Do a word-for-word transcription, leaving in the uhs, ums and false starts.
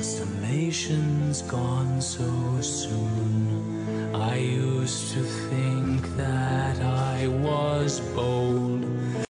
constellations gone so soon. I used to think that I was bold.